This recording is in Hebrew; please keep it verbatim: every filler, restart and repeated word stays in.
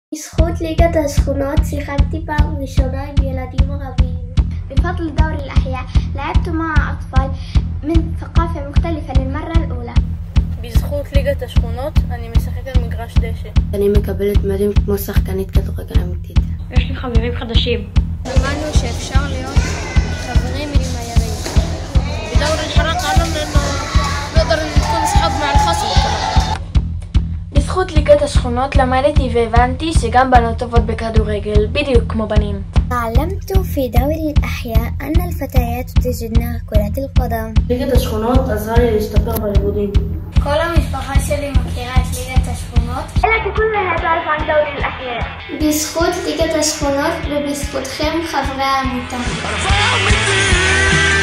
בזכות ליגת השכונות שיחקתי פעם ראשונה עם ילדים ערבים. بفضل دوري الأحياء لعبت مع أطفال من ثقافة مختلفة للمرة الأولى. בזכות ליגת השכונות אני משחקת על מגרש דשא. אני מקבלת מדים כמו שחקנית כדורגל אמיתית. יש לי חברים חדשים. למדנו שאפשר להיות חברים עם היריב. بدوري الحرق علمنا انه نقدر نكون اصحاب مع الخصم. בזכות ליגת השכונות למדתי והבנתי שגם בנות טובות בכדורגל, בדיוק כמו בנים. تعلمت في دوري الأحياء أن الفتيات تجدن كرة القدم. ליגת השכונות עזרה לי להשתפר בלימודים. כל המשפחה שלי מכירה את ליגת השכונות. אלא كلها تعرف عن دوري الأحياء. בזכות ליגת השכונות ובזכותכם חברי העמותה.